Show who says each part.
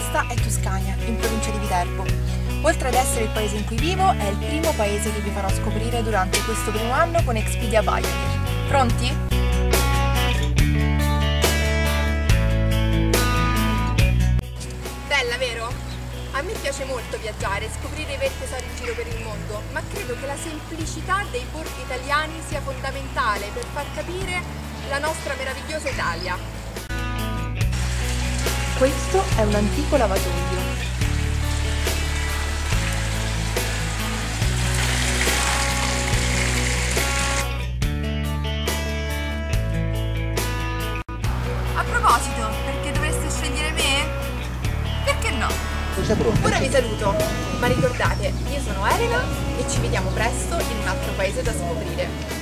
Speaker 1: questa è Tuscania, in provincia di Viterbo. Oltre ad essere il paese in cui vivo, è il primo paese che vi farò scoprire durante questo primo anno con Expedia Pioneer. Pronti? Bella, vero? A me piace molto viaggiare, scoprire i veri tesori in giro per il mondo, ma credo che la semplicità dei borghi italiani sia fondamentale per far capire la nostra meravigliosa Italia. Questo è un antico lavatoio. A proposito, perché dovreste scegliere me? Perché no? Ora vi saluto, ma ricordate, io sono Elena e ci vediamo presto in un altro paese da scoprire.